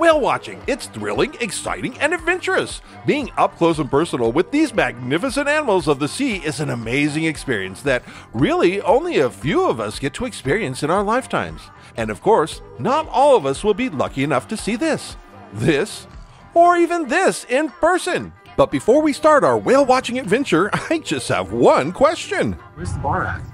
Whale watching, it's thrilling, exciting, and adventurous. Being up close and personal with these magnificent animals of the sea is an amazing experience that really only a few of us get to experience in our lifetimes. And of course, not all of us will be lucky enough to see this, or even this in person. But before we start our whale watching adventure, I just have one question. Where's the bar at?